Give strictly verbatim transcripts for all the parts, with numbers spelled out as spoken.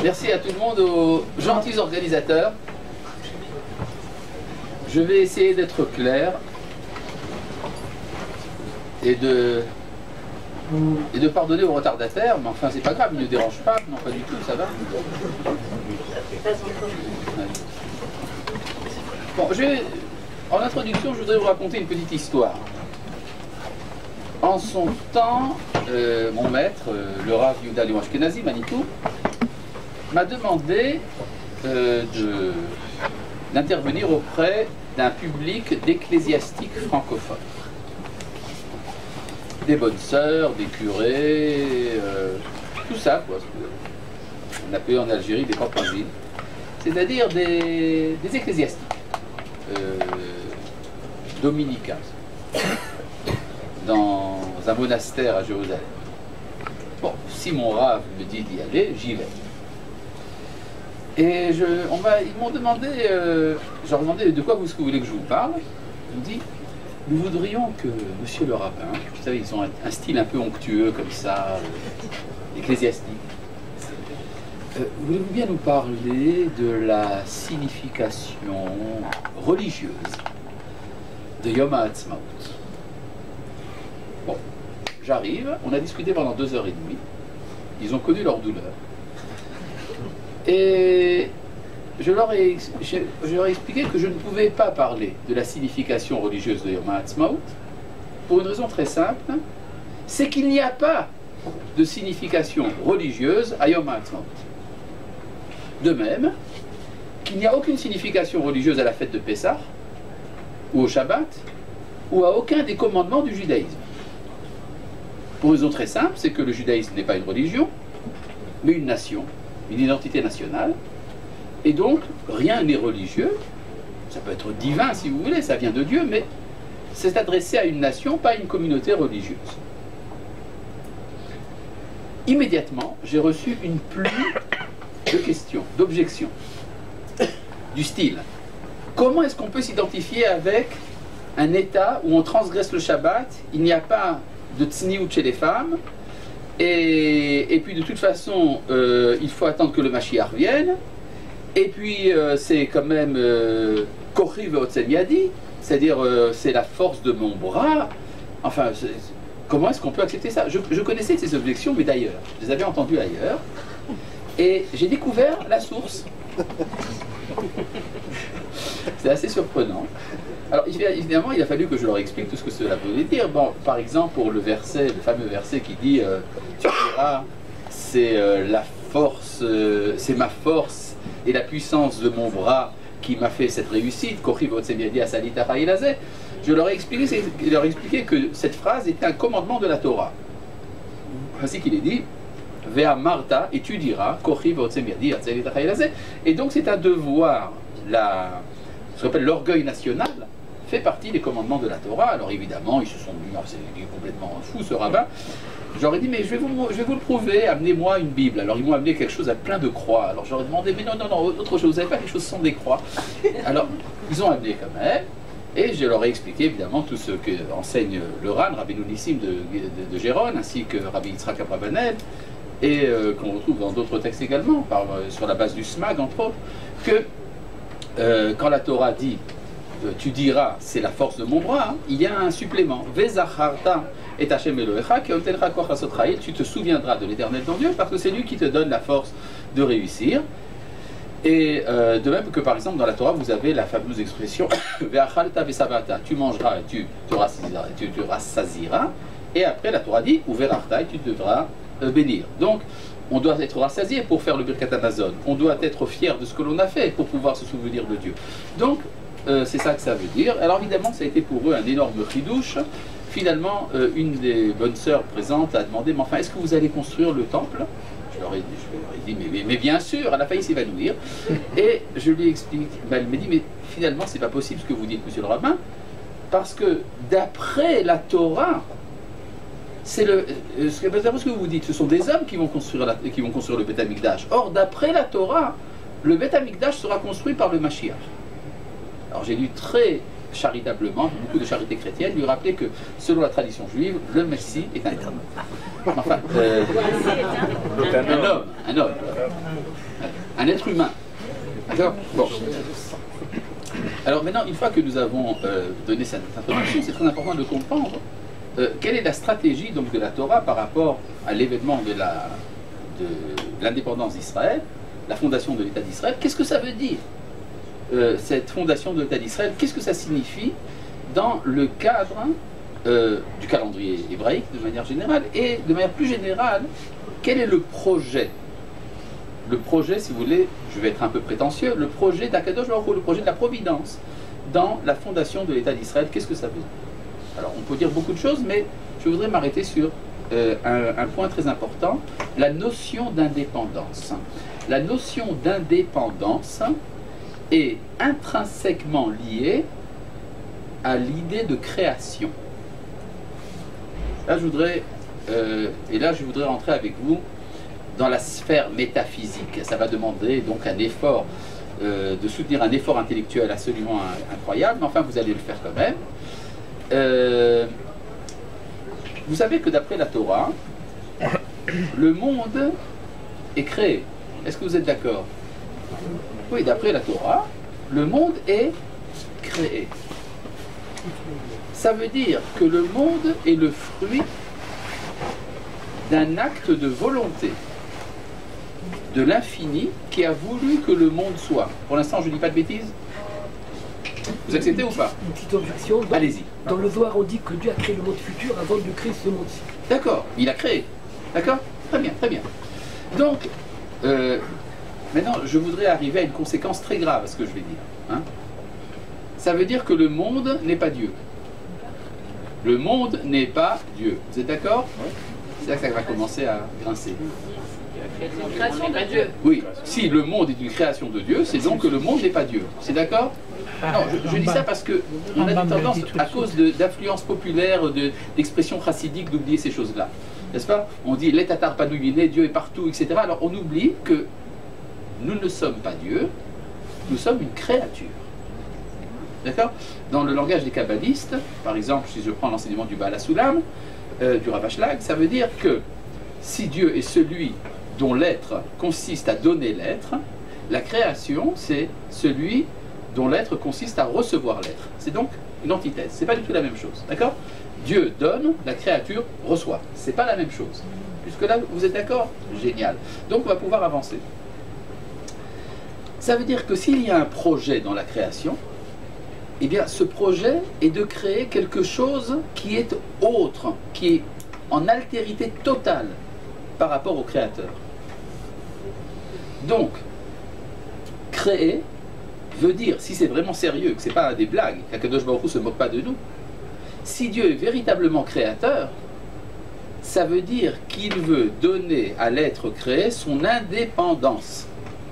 Merci à tout le monde, aux gentils organisateurs. Je vais essayer d'être clair et de, et de pardonner aux retardataires, mais enfin c'est pas grave, ils ne dérangent pas, non pas du tout, ça va. Ouais. Bon, je vais, en introduction, je voudrais vous raconter une petite histoire. En son temps, euh, mon maître, euh, le Rav Yehuda Léon Ashkenazi, Manitou, m'a demandé euh, de, d'intervenir auprès d'un public d'ecclésiastiques francophones. Des bonnes sœurs, des curés, euh, tout ça, quoi. On appelait en Algérie des papaziles, c'est-à-dire des, des ecclésiastiques euh, dominicains, dans un monastère à Jérusalem. Bon, si mon Rav me dit d'y aller, j'y vais. Et je, on va, ils m'ont demandé, euh, je leur ai demandé de quoi vous, vous voulez que je vous parle. Ils m'ont dit, nous voudrions que monsieur le rabbin, vous savez, ils ont un, un style un peu onctueux comme ça, euh, ecclésiastique. Euh, voulez-vous bien nous parler de la signification religieuse de Yom HaAtzmaut? Bon, j'arrive, on a discuté pendant deux heures et demie, ils ont connu leur douleur. Et je leur, ai, je, je leur ai expliqué que je ne pouvais pas parler de la signification religieuse de Yom HaAtzmaut pour une raison très simple, c'est qu'il n'y a pas de signification religieuse à Yom HaAtzmaut. De même qu'il n'y a aucune signification religieuse à la fête de Pessah, ou au Shabbat, ou à aucun des commandements du judaïsme. Pour une raison très simple, c'est que le judaïsme n'est pas une religion, mais une nation, une identité nationale, et donc rien n'est religieux. Ça peut être divin si vous voulez, ça vient de Dieu, mais c'est adressé à une nation, pas à une communauté religieuse. Immédiatement, j'ai reçu une pluie de questions, d'objections, du style: comment est-ce qu'on peut s'identifier avec un État où on transgresse le Shabbat, il n'y a pas de tsniout chez les femmes, et, et puis de toute façon, euh, il faut attendre que le Mashiach vienne, et puis euh, c'est quand même Kochi ve'otzem yadi, c'est-à-dire euh, c'est la force de mon bras. Enfin, comment est-ce qu'on peut accepter ça? je, je connaissais ces objections, mais d'ailleurs, je les avais entendues ailleurs, et j'ai découvert la source. C'est assez surprenant. Alors évidemment, il a fallu que je leur explique tout ce que cela voulait dire. Bon, par exemple, pour le verset, le fameux verset qui dit euh, tu diras, c'est euh, la force, euh, c'est ma force et la puissance de mon bras qui m'a fait cette réussite. Je leur ai expliqué, je leur ai expliqué que cette phrase était un commandement de la Torah. Ainsi qu'il est dit, Vea Marta, et tu diras, et donc c'est un devoir, la, ce qu'on appelle l'orgueil national, fait partie des commandements de la Torah. Alors évidemment, ils se sont dit, c'est complètement fou ce rabbin. J'aurais dit, mais je vais, vous, je vais vous le prouver, amenez-moi une Bible. Alors ils m'ont amené quelque chose à plein de croix. Alors j'aurais demandé, mais non, non, non, autre chose, vous n'avez pas quelque chose sans des croix? Alors ils ont amené quand même, et je leur ai expliqué évidemment tout ce que enseigne le Ran, Rabbi Nounissim de, de, de Gérone, ainsi que Rabbi Yitzhak Abravanel, et euh, qu'on retrouve dans d'autres textes également, par, euh, sur la base du Smag entre autres, que euh, quand la Torah dit euh, tu diras c'est la force de mon bras, hein, il y a un supplément. Vezacharta et Hashem Elohecha ki ontencha koach asot chayil, tu te souviendras de l'Éternel ton Dieu parce que c'est lui qui te donne la force de réussir. Et euh, de même que par exemple dans la Torah vous avez la fameuse expression Ve'achalta ve'sabata, tu mangeras et tu te rassasiras, tu te rassasiras. Et après la Torah dit Uverachta, et tu devras euh, bénir. Donc on doit être rassasié pour faire le Birkat Hamazon. On doit être fier de ce que l'on a fait pour pouvoir se souvenir de Dieu. Donc euh, c'est ça que ça veut dire. Alors évidemment ça a été pour eux un énorme chidouche. Finalement euh, une des bonnes sœurs présentes a demandé, mais enfin est-ce que vous allez construire le temple? Je leur ai dit, je leur ai dit mais, mais, mais bien sûr, elle a failli s'évanouir. Et je lui explique, ben, elle m'a dit, mais finalement c'est pas possible ce que vous dites monsieur le rabbin, parce que d'après la Torah, c'est le, euh, ce que vous dites, ce sont des hommes qui vont construire, la, qui vont construire le Beth Amikdash. Or, d'après la Torah, le Beth Amikdash sera construit par le Mashiach. Alors j'ai dû très charitablement, beaucoup de charité chrétienne, lui rappeler que selon la tradition juive, le Messie est un homme. Enfin, euh, un homme, un homme, un être humain. D'accord? Bon. Alors maintenant, une fois que nous avons euh, donné cette introduction, c'est très important de comprendre euh, quelle est la stratégie donc, de la Torah par rapport à l'événement de la, de l'indépendance d'Israël, la fondation de l'État d'Israël. Qu'est-ce que ça veut dire, euh, cette fondation de l'État d'Israël? Qu'est-ce que ça signifie dans le cadre euh, du calendrier hébraïque de manière générale, et de manière plus générale, quel est le projet? Le projet, si vous voulez, je vais être un peu prétentieux, le projet d'Akadosh Baruch Hu, le projet de la providence dans la fondation de l'État d'Israël, qu'est-ce que ça veut dire? Alors, on peut dire beaucoup de choses, mais je voudrais m'arrêter sur euh, un, un point très important, la notion d'indépendance. La notion d'indépendance est intrinsèquement liée à l'idée de création. Là, je voudrais, euh, et là, je voudrais rentrer avec vous dans la sphère métaphysique. Ça va demander donc un effort, euh, de soutenir un effort intellectuel absolument incroyable, mais enfin vous allez le faire quand même. Euh, vous savez que d'après la Torah, le monde est créé. Est-ce que vous êtes d'accord? Oui, d'après la Torah, le monde est créé. Ça veut dire que le monde est le fruit d'un acte de volonté de l'infini qui a voulu que le monde soit. Pour l'instant, je ne dis pas de bêtises. Vous acceptez ou pas? Une petite objection. Allez-y. Dans le Zohar, on dit que Dieu a créé le monde futur avant de créer ce monde-ci. D'accord, il a créé. D'accord? Très bien, très bien. Donc, euh, maintenant, je voudrais arriver à une conséquence très grave à ce que je vais dire. Hein? Ça veut dire que le monde n'est pas Dieu. Le monde n'est pas Dieu. Vous êtes d'accord? C'est là que ça va commencer à grincer. C'est une création de Dieu. Oui, si le monde est une création de Dieu, c'est donc que le monde n'est pas Dieu. C'est d'accord? Non, je, je dis ça parce que on a tendance, à cause d'influences populaires, d'expressions chassidiques, d'oublier ces choses-là. N'est-ce pas? On dit les Tatars Panouillés, Dieu est partout, et cetera. Alors on oublie que nous ne sommes pas Dieu, nous sommes une créature. D'accord? Dans le langage des kabbalistes, par exemple, si je prends l'enseignement du Baal HaSulam, euh, du Rav Ashlag, ça veut dire que si Dieu est celui dont l'être consiste à donner l'être, la création, c'est celui dont l'être consiste à recevoir l'être. C'est donc une antithèse. C'est pas du tout la même chose. D'accord? Dieu donne, la créature reçoit. C'est pas la même chose. Jusque-là, vous êtes d'accord? Génial. Donc, on va pouvoir avancer. Ça veut dire que s'il y a un projet dans la création, eh bien, ce projet est de créer quelque chose qui est autre, qui est en altérité totale par rapport au Créateur. Donc, créer veut dire, si c'est vraiment sérieux, que ce n'est pas des blagues, qu'Akadosh Baruch Hu ne se moque pas de nous, si Dieu est véritablement créateur, ça veut dire qu'il veut donner à l'être créé son indépendance,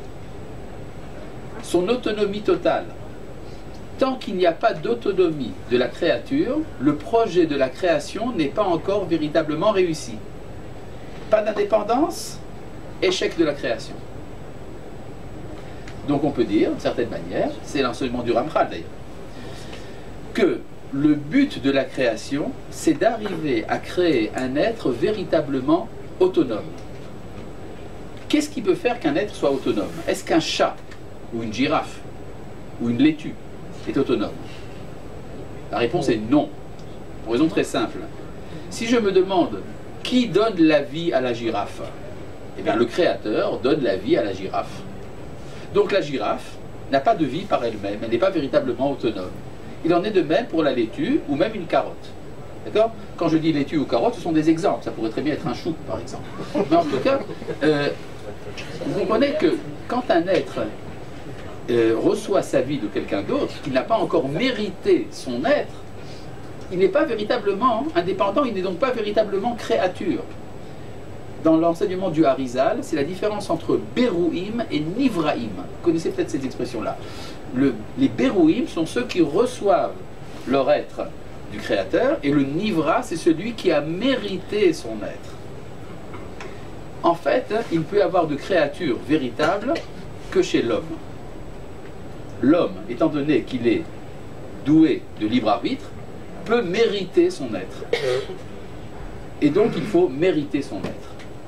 son autonomie totale. Tant qu'il n'y a pas d'autonomie de la créature, le projet de la création n'est pas encore véritablement réussi. Pas d'indépendance, échec de la création. Donc on peut dire, d'une certaine manière, c'est l'enseignement du Ramchal d'ailleurs, que le but de la création, c'est d'arriver à créer un être véritablement autonome. Qu'est-ce qui peut faire qu'un être soit autonome? Est-ce qu'un chat, ou une girafe, ou une laitue est autonome? La réponse est non, pour raison très simple. Si je me demande qui donne la vie à la girafe, eh bien le créateur donne la vie à la girafe. Donc la girafe n'a pas de vie par elle-même, elle n'est pas véritablement autonome. Il en est de même pour la laitue ou même une carotte. D'accord? Quand je dis laitue ou carotte, ce sont des exemples. Ça pourrait très bien être un chou, par exemple. Mais en tout cas, euh, vous comprenez que quand un être euh, reçoit sa vie de quelqu'un d'autre, qui n'a pas encore mérité son être, il n'est pas véritablement indépendant, il n'est donc pas véritablement créature. Dans l'enseignement du Harizal, c'est la différence entre Berouim et Nivraim. Vous connaissez peut-être ces expressions-là. Le, les Berouim sont ceux qui reçoivent leur être du Créateur, et le Nivra, c'est celui qui a mérité son être. En fait, il ne peut y avoir de créature véritable que chez l'homme. L'homme, étant donné qu'il est doué de libre arbitre, peut mériter son être. Et donc il faut mériter son être.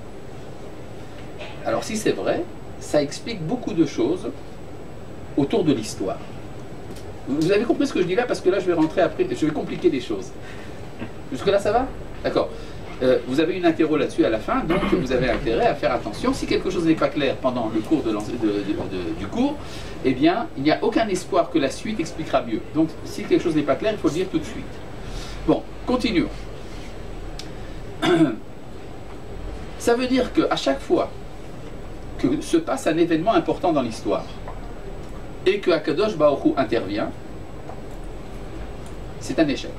Alors si c'est vrai, ça explique beaucoup de choses autour de l'histoire. Vous avez compris ce que je dis là? Parce que là je vais rentrer après, je vais compliquer les choses. Jusque là ça va? D'accord. Euh, vous avez une interro là-dessus à la fin, donc vous avez intérêt à faire attention. Si quelque chose n'est pas clair pendant le cours de de, de, de, du cours, eh bien, il n'y a aucun espoir que la suite expliquera mieux. Donc, si quelque chose n'est pas clair, il faut le dire tout de suite. Bon, continuons. Ça veut dire qu'à chaque fois que se passe un événement important dans l'histoire et que Akadosh Baruch Hu intervient, c'est un échec.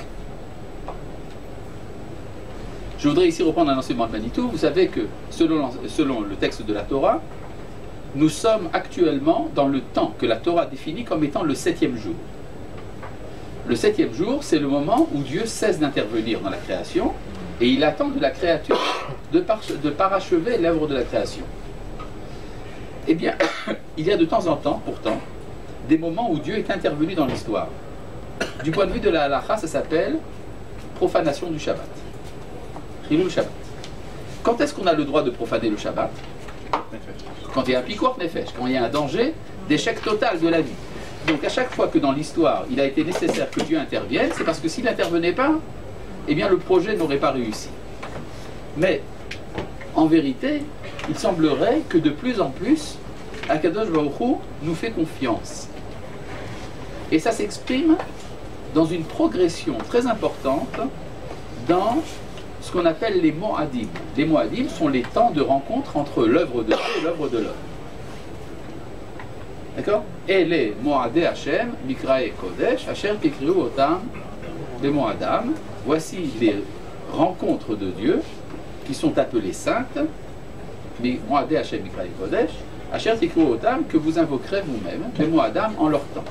Je voudrais ici reprendre un enseignement de Manitou. Vous savez que selon, selon le texte de la Torah, nous sommes actuellement dans le temps que la Torah définit comme étant le septième jour. Le septième jour, c'est le moment où Dieu cesse d'intervenir dans la création et il attend de la créature de, par, de parachever l'œuvre de la création. Eh bien, il y a de temps en temps, pourtant, des moments où Dieu est intervenu dans l'histoire. Du point de vue de la halakha, ça s'appelle profanation du Shabbat. Chilul Shabbat. Quand est-ce qu'on a le droit de profaner le Shabbat? Quand il y a un pikuach nefesh, quand il y a un danger d'échec total de la vie. Donc à chaque fois que dans l'histoire, il a été nécessaire que Dieu intervienne, c'est parce que s'il n'intervenait pas, eh bien le projet n'aurait pas réussi. Mais, en vérité, il semblerait que de plus en plus, Akadosh Baruch Hu nous fait confiance. Et ça s'exprime dans une progression très importante dans ce qu'on appelle les Moadim. Les Moadim sont les temps de rencontre entre l'œuvre de Dieu et l'œuvre de l'homme. D'accord? Et les Moadé Hashem, Mikrae Kodesh, Asher Kekriu Otam, les Moadam, voici les rencontres de Dieu qui sont appelées saintes, Moadé Hashem, Mikrae Kodesh, Asher Kekriu Otam, que vous invoquerez vous-même, les Moadam en leur temps.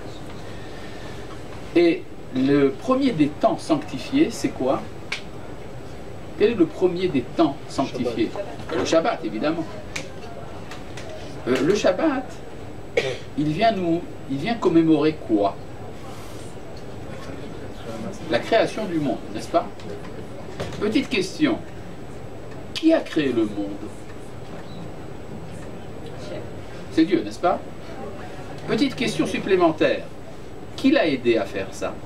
Et le premier des temps sanctifiés, c'est quoi? Quel est le premier des temps sanctifiés? Le Shabbat, évidemment. Euh, le Shabbat, il vient nous, il vient commémorer quoi? La création du monde, n'est-ce pas? Petite question. Qui a créé le monde? C'est Dieu, n'est-ce pas? Petite question supplémentaire. Qui l'a aidé à faire ça?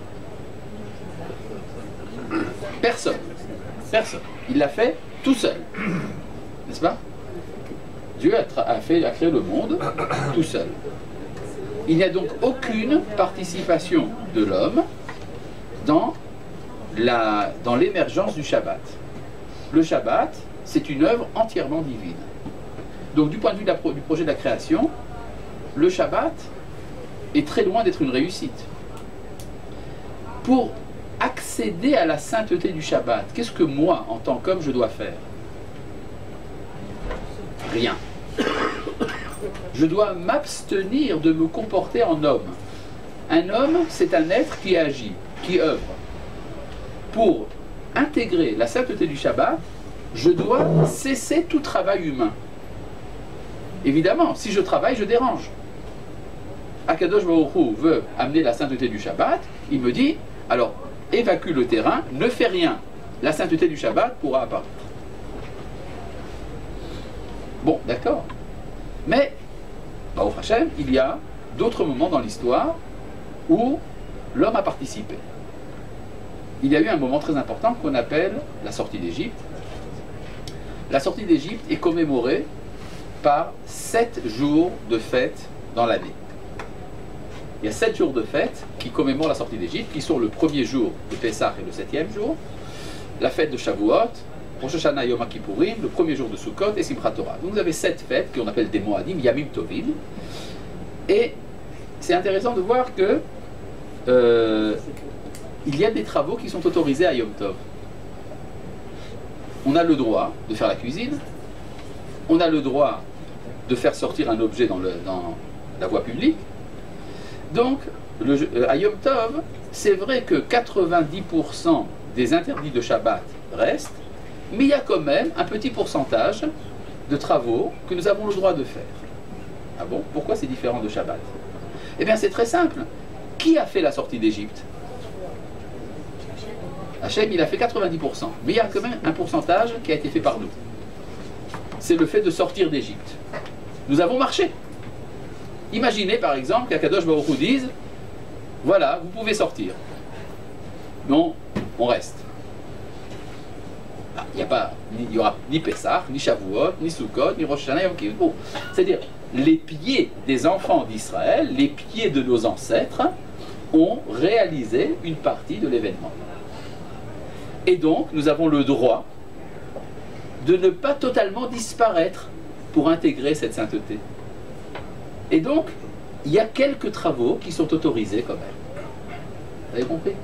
Personne. Personne. Il l'a fait tout seul. N'est-ce pas? Dieu a, a, fait, a créé le monde tout seul. Il n'y a donc aucune participation de l'homme dans la, dans l'émergence du Shabbat. Le Shabbat, c'est une œuvre entièrement divine. Donc du point de vue de la, du projet de la création, le Shabbat est très loin d'être une réussite. Pour accéder à la sainteté du Shabbat, qu'est-ce que moi, en tant qu'homme, je dois faire? Rien. Je dois m'abstenir de me comporter en homme. Un homme, c'est un être qui agit, qui œuvre. Pour intégrer la sainteté du Shabbat, je dois cesser tout travail humain. Évidemment, si je travaille, je dérange. Akadosh Baruch Hu veut amener la sainteté du Shabbat, il me dit, alors, évacue le terrain, ne fais rien. La sainteté du Shabbat pourra apparaître. Bon, d'accord. Mais, bah, au Hachem, il y a d'autres moments dans l'histoire où l'homme a participé. Il y a eu un moment très important qu'on appelle la sortie d'Égypte. La sortie d'Égypte est commémorée par sept jours de fête dans l'année. Il y a sept jours de fête qui commémorent la sortie d'Égypte, qui sont le premier jour de Pessah et le septième jour, la fête de Shavuot, Rosh Hashanah Yom Kippourim, le premier jour de Sukkot et Simchat Torah. Donc vous avez sept fêtes qu'on appelle des Moadim, Yamim Tovim. Et c'est intéressant de voir que euh, il y a des travaux qui sont autorisés à Yom Tov. On a le droit de faire la cuisine, on a le droit de faire sortir un objet dans, le, dans la voie publique. Donc, le, euh, à Yom Tov, c'est vrai que quatre-vingt-dix pour cent des interdits de Shabbat restent, mais il y a quand même un petit pourcentage de travaux que nous avons le droit de faire. Ah bon? Pourquoi c'est différent de Shabbat? Eh bien, c'est très simple. Qui a fait la sortie d'Égypte? Hachem, il a fait quatre-vingt-dix pour cent. Mais il y a quand même un pourcentage qui a été fait par nous. C'est le fait de sortir d'Égypte. Nous avons marché. Imaginez par exemple qu'Akadosh Baruch Hu dise, voilà, vous pouvez sortir. Non, on reste. Ah, il n'y a pas, il n'y aura ni Pessah, ni Shavuot, ni Sukkot, ni Rosh Hashanah, Yom Kippur. C'est-à-dire, les pieds des enfants d'Israël, les pieds de nos ancêtres, ont réalisé une partie de l'événement. Et donc, nous avons le droit de ne pas totalement disparaître pour intégrer cette sainteté. Et donc, il y a quelques travaux qui sont autorisés quand même. Vous avez compris?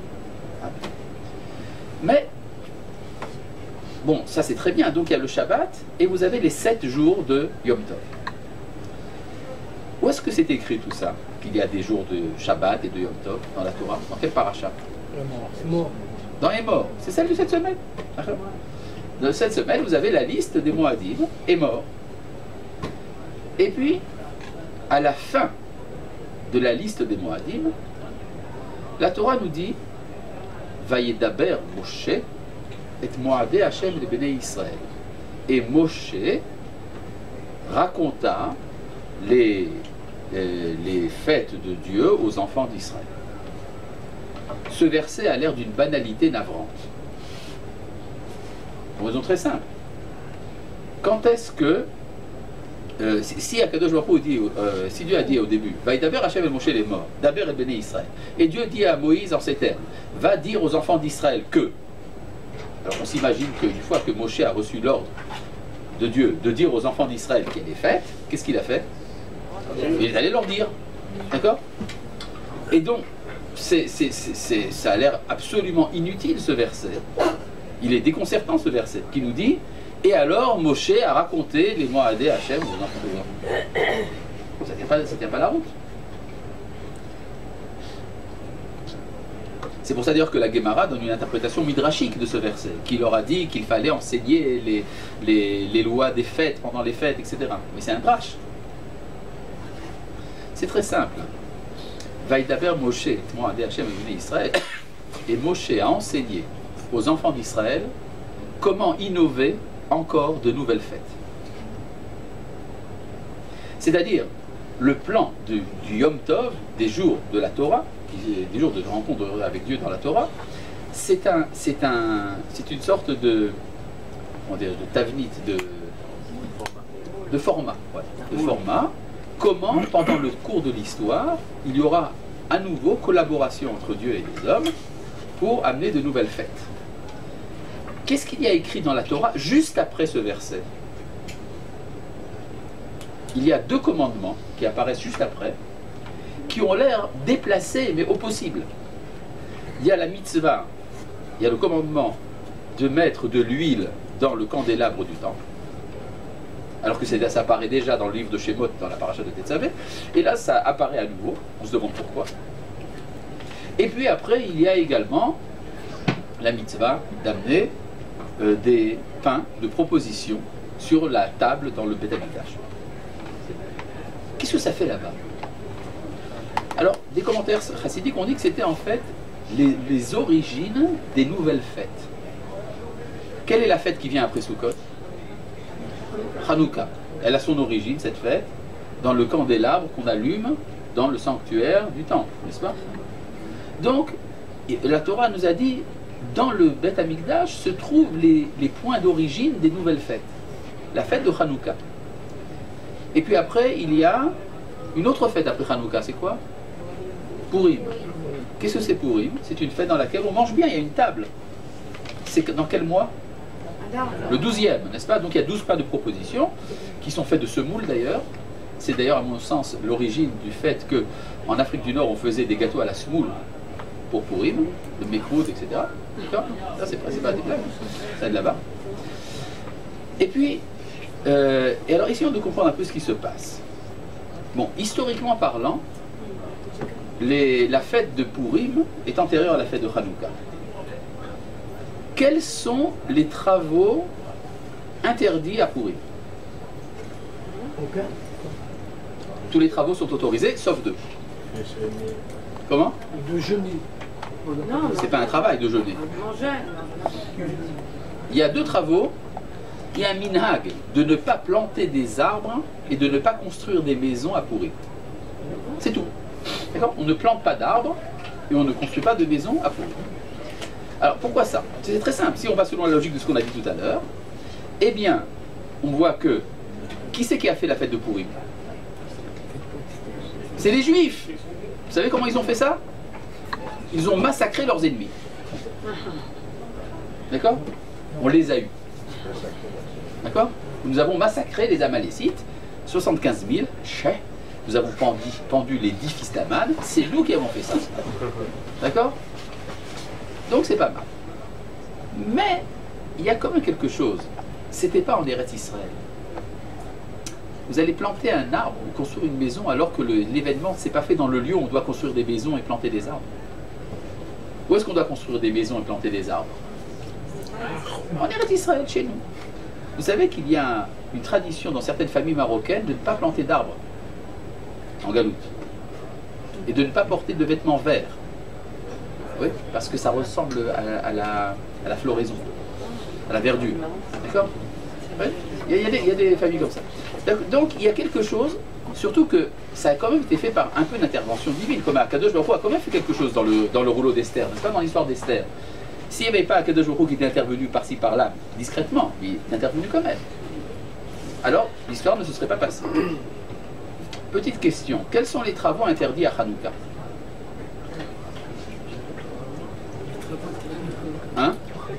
Mais, bon, ça c'est très bien. Donc il y a le Shabbat et vous avez les sept jours de Yom Tov. Où est-ce que c'est écrit tout ça? Qu'il y a des jours de Shabbat et de Yom Tov dans la Torah? Dans quel paracha? C'est mort. Dans les morts. C'est celle de cette semaine. Dans cette semaine, vous avez la liste des Moadim et morts. Et puis, à la fin de la liste des Moadim, la Torah nous dit Vayedaber Moshe et Moadé Hachem de Béné Israël. Et Moshe raconta les, les, les fêtes de Dieu aux enfants d'Israël. Ce verset a l'air d'une banalité navrante. Pour une raison très simple. Quand est-ce que Euh, si, si Akadosh Baruch Hu dit, euh, si Dieu a dit au début, Vaïdaber Hachem et Moshe les morts, Daber et Béné Israël, et Dieu dit à Moïse en ces termes, va dire aux enfants d'Israël que, alors on s'imagine qu'une fois que Moshe a reçu l'ordre de Dieu de dire aux enfants d'Israël qu'il est fait, qu'est-ce qu'il a fait? Il est allé leur dire, d'accord? Et donc, c'est, c'est, c'est, c'est, ça a l'air absolument inutile ce verset. Il est déconcertant ce verset qui nous dit, et alors Moshe a raconté les Moadé Hachem aux enfants de l'homme. Ça ne tient pas, ça tient pas la route. C'est pour ça d'ailleurs que la Gemara donne une interprétation midrashique de ce verset, qui leur a dit qu'il fallait enseigner les, les, les lois des fêtes pendant les fêtes, et cetera. Mais c'est un drache. C'est très simple. Vaïdaber Moshe, Moadé Hachem et Béné Israël, et Moshe a enseigné aux enfants d'Israël comment innover encore de nouvelles fêtes. C'est-à-dire, le plan du, du Yom Tov, des jours de la Torah, des jours de rencontre avec Dieu dans la Torah, c'est un, c'est un, c'est une sorte de, on dirait, de tavnit, de, de format, voilà, de format. Comment, pendant le cours de l'histoire, il y aura à nouveau collaboration entre Dieu et les hommes pour amener de nouvelles fêtes. Qu'est-ce qu'il y a écrit dans la Torah juste après ce verset? Il y a deux commandements qui apparaissent juste après, qui ont l'air déplacés, mais au possible. Il y a la mitzvah, il y a le commandement de mettre de l'huile dans le candélabre du temple, alors que ça apparaît déjà dans le livre de Shemot, dans la paracha de Tetzavé, et là ça apparaît à nouveau, on se demande pourquoi. Et puis après, il y a également la mitzvah d'amener Euh, des pains de proposition sur la table dans le Beth Amikdash. Qu'est-ce que ça fait là-bas? Alors, des commentaires chassidiques ont dit que c'était en fait les, les origines des nouvelles fêtes. Quelle est la fête qui vient après Sukkot? Hanouka. Elle a son origine, cette fête, dans le candélabre qu'on allume dans le sanctuaire du temple, n'est-ce pas? Donc, la Torah nous a dit, dans le Beth Amikdash se trouvent les, les points d'origine des nouvelles fêtes. La fête de Hanouka. Et puis après, il y a une autre fête après Hanouka, c'est quoi? Purim. Qu'est-ce que c'est Purim? C'est une fête dans laquelle on mange bien, il y a une table. C'est dans quel mois? Le douzième, n'est-ce pas? Donc il y a douze plats de proposition, qui sont faits de semoule d'ailleurs. C'est d'ailleurs, à mon sens, l'origine du fait qu'en Afrique du Nord, on faisait des gâteaux à la semoule pour Purim, de Mekrout, et cetera. D'accord? Ça, c'est pas, pas des blagues, ça est de là-bas. Et puis, euh, et alors essayons de comprendre un peu ce qui se passe. Bon, historiquement parlant, les, la fête de Purim est antérieure à la fête de Hanouka. Quels sont les travaux interdits à Purim? Aucun. Tous les travaux sont autorisés, sauf deux. Comment? De jeûner. Non, C'est pas un travail de jeûner. on jeûne. Il y a deux travaux. Il y a un minhag de ne pas planter des arbres et de ne pas construire des maisons à pourrir. C'est tout. D'accord? On ne plante pas d'arbres et on ne construit pas de maisons à pourrir. Alors pourquoi ça? C'est très simple. Si on va selon la logique de ce qu'on a dit tout à l'heure, eh bien, on voit que qui c'est qui a fait la fête de Pourim? C'est les Juifs. Vous savez comment ils ont fait ça? Ils ont massacré leurs ennemis. D'accord? On les a eus. D'accord? Nous avons massacré les Amalécites, soixante-quinze mille, chais. Nous avons pendu, pendu les dix fils d'Aman, c'est nous qui avons fait ça. D'accord? Donc c'est pas mal. Mais il y a quand même quelque chose. C'était pas en Eretz Israël. Vous allez planter un arbre ou construire une maison alors que l'événement ne s'est pas fait dans le lieu où on doit construire des maisons et planter des arbres. Où est-ce qu'on doit construire des maisons et planter des arbres? En Eretz Israël, chez nous. Vous savez qu'il y a une tradition dans certaines familles marocaines de ne pas planter d'arbres en galoute et de ne pas porter de vêtements verts. Oui, parce que ça ressemble à, à, la, à la floraison, à la verdure. D'accord? Oui, il, y a, il, y a des, il y a des familles comme ça. Donc il y a quelque chose, surtout que ça a quand même été fait par un peu d'intervention divine, comme Akadosh Baruch Hu a quand même fait quelque chose dans le, dans le rouleau d'Esther, n'est-ce pas, dans l'histoire d'Esther. S'il n'y avait pas Akadosh Baruch Hu qui était intervenu par-ci par-là, discrètement, il est intervenu quand même. Alors, l'histoire ne se serait pas passée. Petite question, quels sont les travaux interdits à Hanouka? Hein?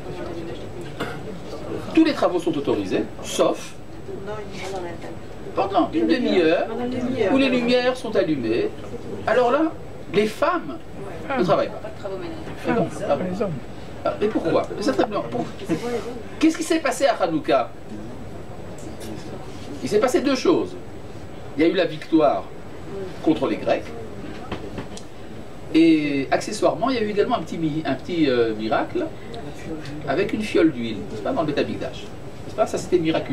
Tous les travaux sont autorisés, sauf pendant une demi-heure où les lumières sont allumées. Alors là, les femmes ne travaillent pas. Pas de travaux ménagers. Ah bon? Ah, mais pourquoi? Qu'est-ce qui s'est passé à Hanouka? Il s'est passé deux choses. Il y a eu la victoire contre les Grecs. Et accessoirement, il y a eu également un petit, un petit euh, miracle avec une fiole d'huile, n'est-ce pas, dans le Beth Amikdash. N'est-ce pas? Ça, c'était miraculeux.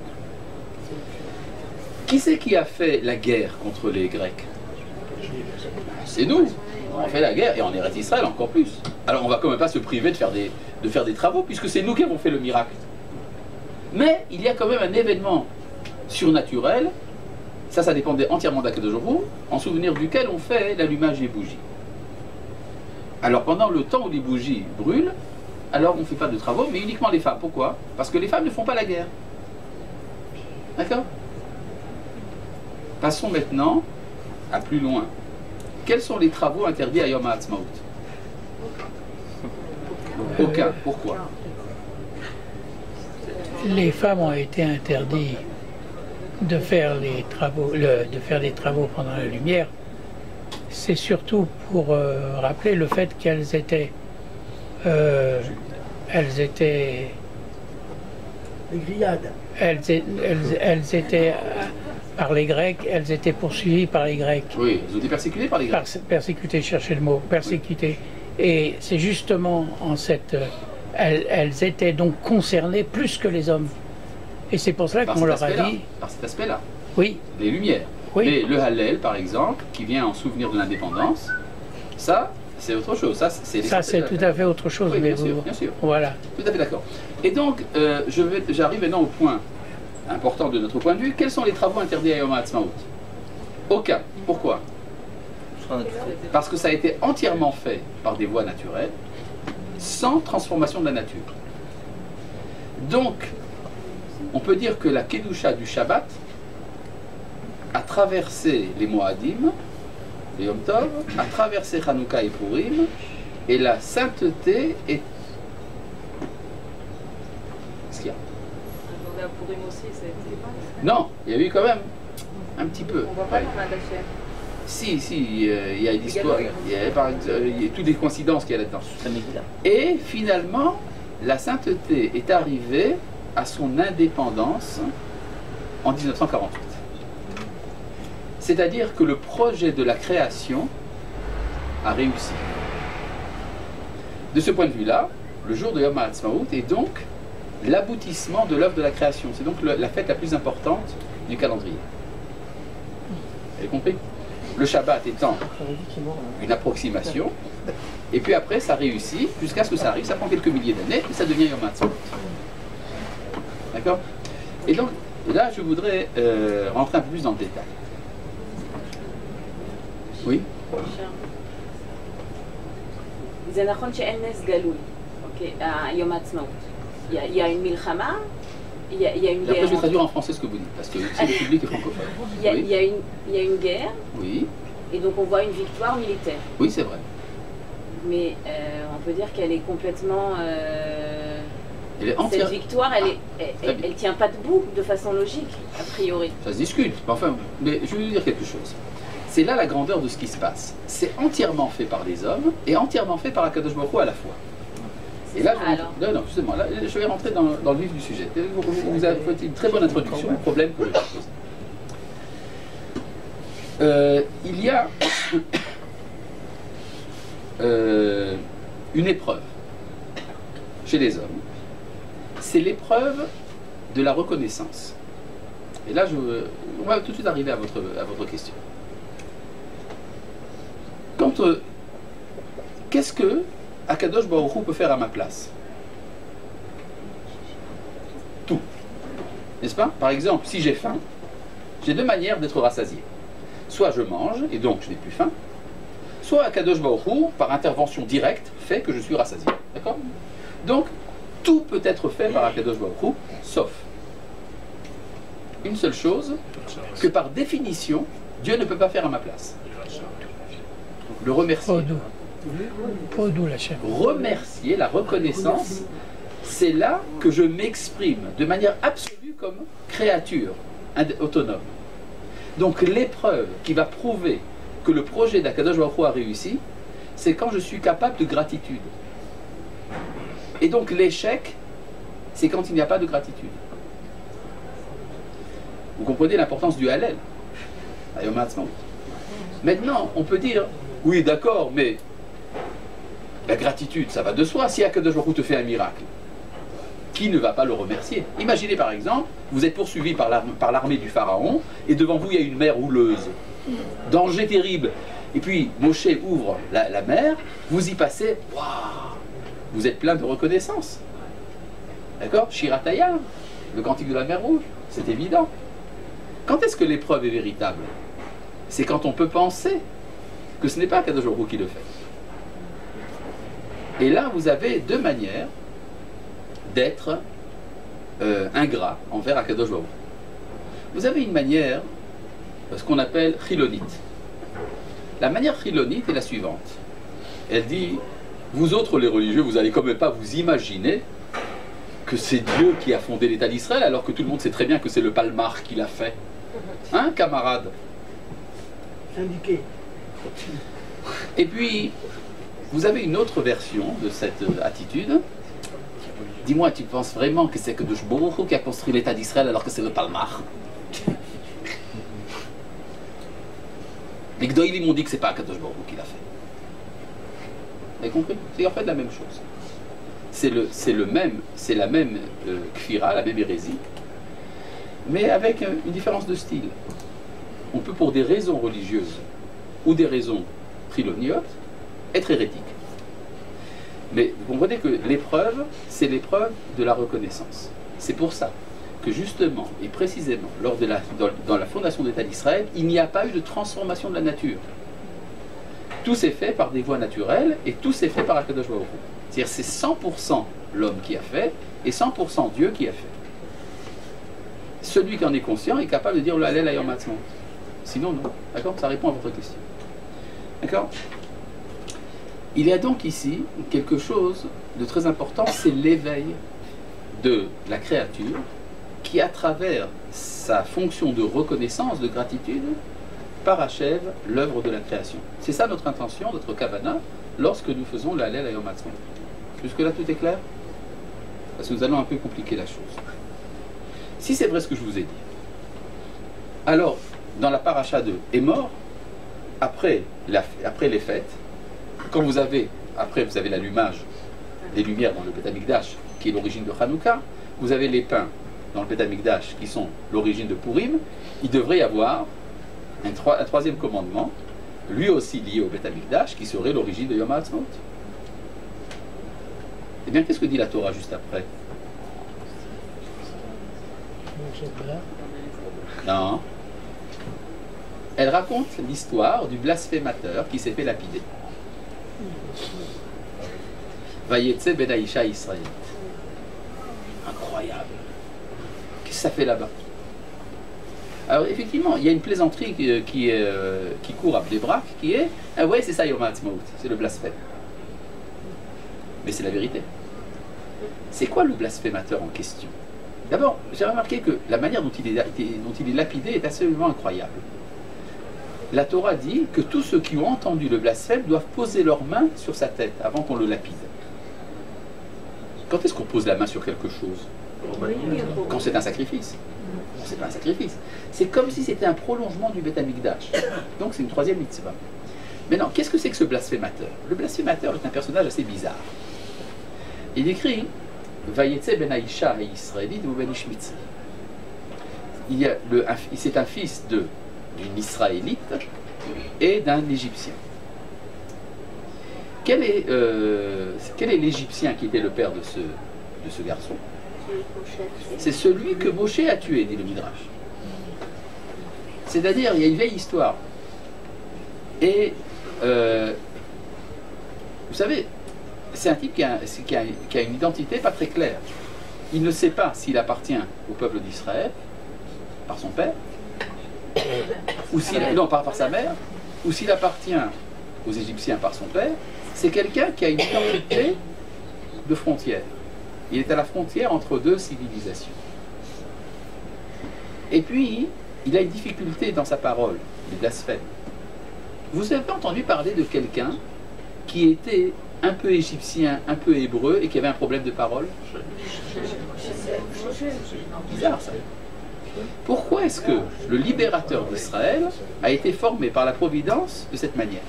Qui c'est qui a fait la guerre contre les Grecs? C'est nous. On fait la guerre, et en Eretz Israël encore plus. Alors on va quand même pas se priver de faire des, de faire des travaux, puisque c'est nous qui avons fait le miracle. Mais il y a quand même un événement surnaturel, ça, ça dépendait entièrement d'Akadosh Baruch Hu, en souvenir duquel on fait l'allumage des bougies. Alors pendant le temps où les bougies brûlent, alors on ne fait pas de travaux, mais uniquement les femmes. Pourquoi? Parce que les femmes ne font pas la guerre. D'accord? Passons maintenant à plus loin. Quels sont les travaux interdits à Yom HaAtzmaut? Aucun. Pourquoi? Les femmes ont été interdites de faire les travaux, le, de faire des travaux pendant la lumière. C'est surtout pour euh, rappeler le fait qu'elles étaient, euh, elles étaient, Les grillades. elles, elles, elles étaient euh, par les Grecs, elles étaient poursuivies par les Grecs. Oui, ils ont été persécutés par les Grecs. Par, persécutées, cherchez le mot, persécutées. Et c'est justement en cette, euh, elles, elles étaient donc concernées plus que les hommes. Et c'est pour cela qu'on leur a dit. Par cet aspect-là. Oui. Les lumières. Oui. Mais le Hallel, par exemple, qui vient en souvenir de l'indépendance, ça, c'est autre chose. Ça, c'est Ça, c'est tout à fait autre chose. Oui, mais bien vous, sûr, bien sûr. Voilà. Tout à fait d'accord. Et donc, euh, je vais, j'arrive maintenant au point important de notre point de vue. Quels sont les travaux interdits à Yom HaAtzmaut? Aucun. Pourquoi? Parce que ça a été entièrement fait par des voies naturelles, sans transformation de la nature. Donc, on peut dire que la Kedusha du Shabbat a traversé les Moadim, les Yom Tov, a traversé Hanouka et Purim, et la sainteté est... Qu'est-ce qu'il y a? À Purim aussi, c'est... Non, il y a eu quand même un petit peu. On voit pas Ouais. dans la Dachet. Si, si, euh, il y a une histoire, il y a, par, euh, il y a toutes les coïncidences qu'il y a là-dedans. Et finalement, la sainteté est arrivée à son indépendance en mille neuf cent quarante-huit. C'est-à-dire que le projet de la création a réussi. De ce point de vue-là, le jour de Yom HaAtzmaut est donc l'aboutissement de l'œuvre de la création. C'est donc le, la fête la plus importante du calendrier. Vous avez compris? le Shabbat étant une approximation, et puis après ça réussit, jusqu'à ce que ça arrive, ça prend quelques milliers d'années, et ça devient Yom Ha'atzmaut. D'accord? Et donc, là, je voudrais euh, rentrer un peu plus dans le détail. Oui? זה נכון שאין נס גלוי, אוקיי, יום העצמאות. Il y a une milchama, il y a, il y a une Et après, guerre. je vais traduire en français ce que vous dites, parce que si le public est francophone. Il y a, il Oui, y a une, il y a une guerre, oui, et donc on voit une victoire militaire. oui, c'est vrai. Mais euh, on peut dire qu'elle est complètement... euh, Elle est cette entière. victoire, elle, est, elle, Très elle, bien. elle tient pas debout de façon logique, a priori. Ça se discute. Mais enfin, mais je vais vous dire quelque chose. C'est là la grandeur de ce qui se passe. C'est entièrement fait par les hommes et entièrement fait par Akadosh Baruch Hu à la fois. Et là, ça, je, alors. non, non, justement, là, je vais rentrer dans, dans le vif du sujet. Vous, vous, vous avez fait une très bonne introduction au problème que je vais poser. Euh, il y a euh, une épreuve chez les hommes. C'est l'épreuve de la reconnaissance. Et là, je, on va tout de suite arriver à votre, à votre question. Quand, euh, qu'est-ce que Akadosh Baruch Hu peut faire à ma place? Tout. N'est-ce pas? Par exemple, si j'ai faim, j'ai deux manières d'être rassasié. Soit je mange, et donc je n'ai plus faim, soit Akadosh Baruch Hu, par intervention directe, fait que je suis rassasié. D'accord? Donc, tout peut être fait par Akadosh Baruch Hu, sauf une seule chose, que par définition, Dieu ne peut pas faire à ma place. Le remercier. Podou. Podou la chaîne. Remercier, la reconnaissance, c'est là que je m'exprime de manière absolue comme créature ind- autonome. Donc l'épreuve qui va prouver que le projet d'Akadosh Baruch Hu a réussi, c'est quand je suis capable de gratitude. Et donc l'échec, c'est quand il n'y a pas de gratitude. Vous comprenez l'importance du Hallel à Yom Ha'atzmaut. Maintenant, on peut dire, oui d'accord, mais la gratitude, ça va de soi. Si Akadosh Baruch Hu te fait un miracle, qui ne va pas le remercier? Imaginez par exemple, vous êtes poursuivi par l'armée par l'armée du Pharaon, et devant vous il y a une mer houleuse. Danger terrible. Et puis Moshe ouvre la, la mer, vous y passez, waouh, vous êtes plein de reconnaissance. D'accord? Shirataya, le cantique de la mer rouge, c'est évident. Quand est-ce que l'épreuve est véritable? C'est quand on peut penser que ce n'est pas Akadosh Baruch Hu qui le fait. Et là, vous avez deux manières d'être euh, ingrat envers Akadosh Baruch Hu. Vous avez une manière, ce qu'on appelle chilonite. La manière chilonite est la suivante. Elle dit, vous autres les religieux, vous n'allez quand même pas vous imaginer que c'est Dieu qui a fondé l'État d'Israël, alors que tout le monde sait très bien que c'est le Palmar qui l'a fait. Hein, camarade? Syndiqué. Et puis, vous avez une autre version de cette euh, attitude. Dis-moi, tu penses vraiment que c'est Akadosh Baruch Hu qui a construit l'État d'Israël alors que c'est le Palmar? Les Gdoïlim m'ont dit que c'est pas Akadosh Baruch Hu qui l'a fait. Vous avez compris? C'est en fait la même chose. C'est le, c'est le même, c'est la même euh, kfira, la même hérésie, mais avec euh, une différence de style. On peut, pour des raisons religieuses ou des raisons triloniotes, être hérétique. Mais vous comprenez que l'épreuve, c'est l'épreuve de la reconnaissance. C'est pour ça que justement et précisément, lors de la, dans, dans la fondation de l'État d'Israël, il n'y a pas eu de transformation de la nature. Tout s'est fait par des voies naturelles et tout s'est fait par Akadosh Baruch Hu. C'est-à-dire c'est cent pour cent l'homme qui a fait et cent pour cent Dieu qui a fait. Celui qui en est conscient est capable de dire le Hallel à Yom Ha'atzmaut. Sinon, non. D'accord? Ça répond à votre question. D'accord? Il y a donc ici quelque chose de très important, c'est l'éveil de la créature qui, à travers sa fonction de reconnaissance, de gratitude, parachève l'œuvre de la création. C'est ça notre intention, notre kavana, lorsque nous faisons le Hallel à Yom Ha'atzmaut. Jusque-là, tout est clair? Parce que nous allons un peu compliquer la chose. Si c'est vrai ce que je vous ai dit, alors, dans la paracha de Émor, après, la, après les fêtes, quand vous avez, après vous avez l'allumage des lumières dans le Beth Amikdash, qui est l'origine de Hanouka, vous avez les pains dans le Beth Amikdash, qui sont l'origine de Purim, il devrait y avoir un, troi- un troisième commandement, lui aussi lié au Beth Amikdash, qui serait l'origine de Yom HaAtzmaut. Eh bien, qu'est-ce que dit la Torah juste après? Non. Elle raconte l'histoire du blasphémateur qui s'est fait lapider. Vayetse ben Aïcha Israël. Incroyable. Qu'est-ce que ça fait là-bas? Alors effectivement, il y a une plaisanterie qui, qui, euh, qui court à Bnei-Brak, qui est ah ouais, c'est ça Yom HaAtzmaut, c'est le blasphème. Mais c'est la vérité. C'est quoi le blasphémateur en question? D'abord, j'ai remarqué que la manière dont il, est, dont il est lapidé est absolument incroyable. La Torah dit que tous ceux qui ont entendu le blasphème doivent poser leurs mains sur sa tête avant qu'on le lapide. Quand est-ce qu'on pose la main sur quelque chose? Quand c'est un sacrifice. Quand c'est pas un sacrifice. C'est comme si c'était un prolongement du Beth Amikdash. Donc c'est une troisième mitzvah. Maintenant, qu'est-ce que c'est que ce blasphémateur? Le blasphémateur est un personnage assez bizarre. Il écrit Vayetse ben Aïcha et Israélite ou ben Ishmitzi. Il y a le, c'est un fils de d'une Israélite et d'un Égyptien. Quel est, euh, quel est l'Égyptien qui était le père de ce, de ce garçon? C'est celui que Moshe a tué, dit le Midrash. C'est-à-dire, il y a une vieille histoire. Et, euh, vous savez, c'est un type qui a, qui, a, qui a une identité pas très claire. Il ne sait pas s'il appartient au peuple d'Israël, par son père, ou s'il, non, par, par sa mère, ou s'il appartient aux Égyptiens par son père. C'est quelqu'un qui a une identité de frontière. Il est à la frontière entre deux civilisations. Et puis, il a une difficulté dans sa parole, il blasphème. Vous avez entendu parler de quelqu'un qui était un peu égyptien, un peu hébreu, et qui avait un problème de parole? Bizarre ça. Pourquoi est-ce que le libérateur d'Israël a été formé par la providence de cette manière?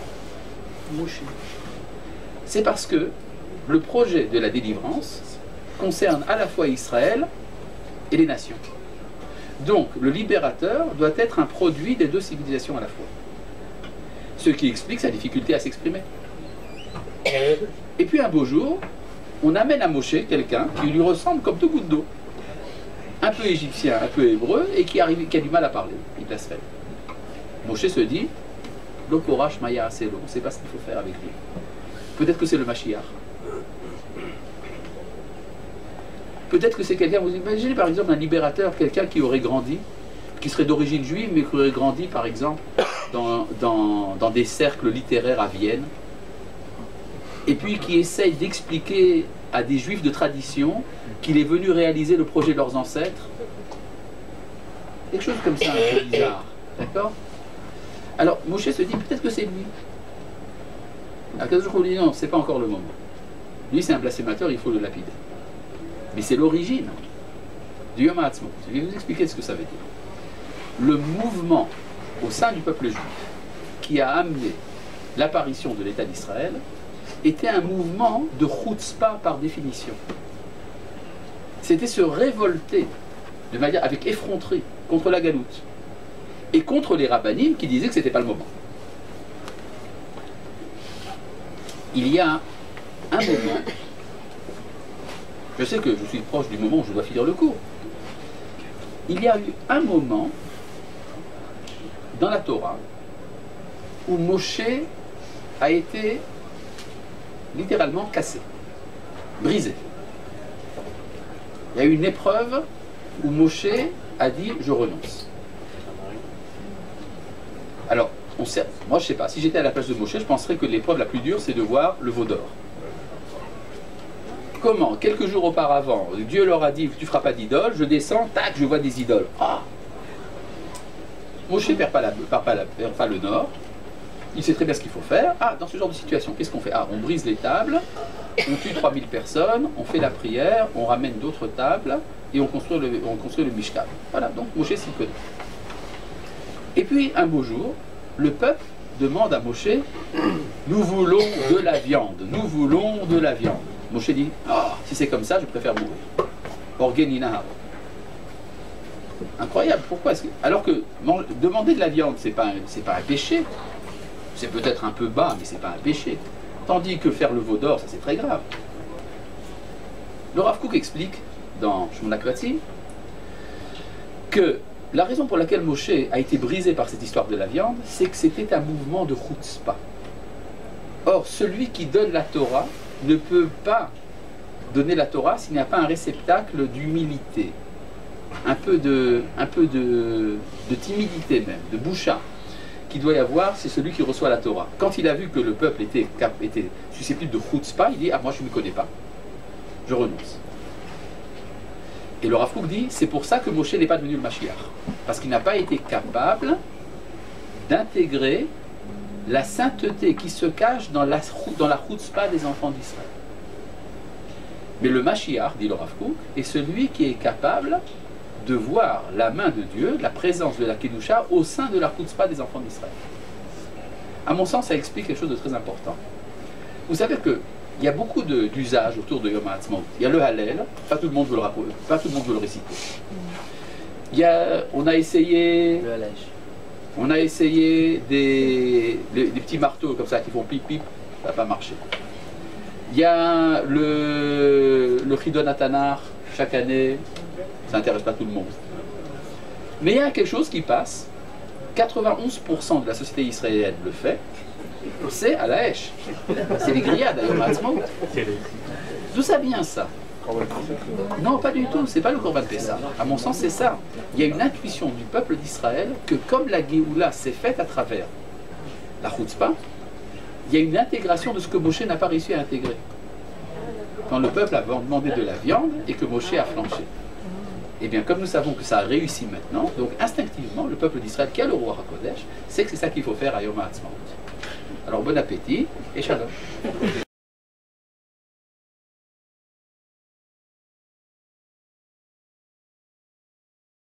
C'est parce que le projet de la délivrance concerne à la fois Israël et les nations. Donc, le libérateur doit être un produit des deux civilisations à la fois. Ce qui explique sa difficulté à s'exprimer. Et puis un beau jour, on amène à Moshe quelqu'un qui lui ressemble comme deux gouttes d'eau. Un peu égyptien, un peu hébreu, et qui, arrive, qui a du mal à parler. Il blasphème. Moshe se dit, L'Okorash Maya Aselo, on ne sait pas ce qu'il faut faire avec lui. Peut-être que c'est le Mashiach. Peut-être que c'est quelqu'un, vous imaginez par exemple un libérateur, quelqu'un qui aurait grandi, qui serait d'origine juive, mais qui aurait grandi par exemple dans, dans, dans des cercles littéraires à Vienne, et puis qui essaye d'expliquer à des juifs de tradition qu'il est venu réaliser le projet de leurs ancêtres. Quelque chose comme ça, un peu bizarre. D'accord? Alors Moshe se dit, peut-être que c'est lui. À quinze jours, on dit non, c'est pas encore le moment. Lui, c'est un blasphémateur, il faut le lapider. Mais c'est l'origine du Yom HaAtzmaut. Je vais vous expliquer ce que ça veut dire. Le mouvement au sein du peuple juif qui a amené l'apparition de l'État d'Israël était un mouvement de chutzpah par définition. C'était se révolter de manière avec effronterie contre la galoute et contre les rabbanim qui disaient que ce n'était pas le moment. Il y a un moment, je sais que je suis proche du moment où je dois finir le cours, il y a eu un moment dans la Torah où Moshe a été littéralement cassé, brisé. Il y a eu une épreuve où Moshe a dit « je renonce ». Alors, on sait, moi je ne sais pas, si j'étais à la place de Moshe, je penserais que l'épreuve la plus dure c'est de voir le veau d'or. Comment? Quelques jours auparavant, Dieu leur a dit « tu ne feras pas d'idole », je descends, tac, je vois des idoles. Ah! Moshe ne perd pas, la, perd pas, la, perd pas le nord, il sait très bien ce qu'il faut faire. Ah, dans ce genre de situation, qu'est-ce qu'on fait? Ah, on brise les tables, on tue trois mille personnes, on fait la prière, on ramène d'autres tables, et on construit le, on construit le Mishkan. Voilà, donc Moshe s'y connaît. Et puis, un beau jour, le peuple demande à Moshe « nous voulons de la viande, nous voulons de la viande ». Moshe dit « oh, si c'est comme ça, je préfère mourir ». Orgenina. Incroyable, pourquoi est-ce que... Alors que demander de la viande, c'est pas, c'est pas un péché. c'est peut-être un peu bas, mais c'est pas un péché. Tandis que faire le veau d'or, ça c'est très grave. Le Rav Kook explique dans Shmona Kratzim que la raison pour laquelle Moshe a été brisé par cette histoire de la viande, c'est que c'était un mouvement de chutzpah. Or, celui qui donne la Torah ne peut pas donner la Torah s'il n'y a pas un réceptacle d'humilité, un peu de, un peu de, de timidité même, de boucha, qu'il doit y avoir, c'est celui qui reçoit la Torah. Quand il a vu que le peuple était, était susceptible de chutzpah, il dit « Ah, moi je ne me connais pas, je renonce ». Et le Rav Kook dit, c'est pour ça que Moshe n'est pas devenu le Mashiach. Parce qu'il n'a pas été capable d'intégrer la sainteté qui se cache dans la, dans la chutzpah des enfants d'Israël. Mais le Mashiach, dit le Rav Kook, est celui qui est capable de voir la main de Dieu, la présence de la Kedusha au sein de la chutzpah des enfants d'Israël. À mon sens, ça explique quelque chose de très important. Vous savez que il y a beaucoup d'usages autour de Yom HaAtzmaut. Il y a le Hallel, pas tout le monde veut le, pas tout le monde veut le réciter. Il y a, on a essayé, on a essayé des, des, des petits marteaux comme ça qui font pip pip, ça n'a pas marché. Il y a le, le Chidon Atanar, chaque année, ça n'intéresse pas tout le monde. Mais il y a quelque chose qui passe, quatre-vingt-onze pour cent de la société israélienne le fait, c'est à la Hesh. C'est les grillades à Yom HaAtzmaut. D'où ça vient ça? Non, pas du tout, c'est pas le Korban Pessah. À mon sens, c'est ça. Il y a une intuition du peuple d'Israël que comme la Géoula s'est faite à travers la Chutzpah, il y a une intégration de ce que Moshe n'a pas réussi à intégrer. Quand le peuple a demandé de la viande et que Moshe a flanché. Eh bien, comme nous savons que ça a réussi maintenant, donc instinctivement, le peuple d'Israël qui a le roi HaKodesh, sait que c'est ça qu'il faut faire à Yom HaAtzmaut. Alors bon appétit et shalom.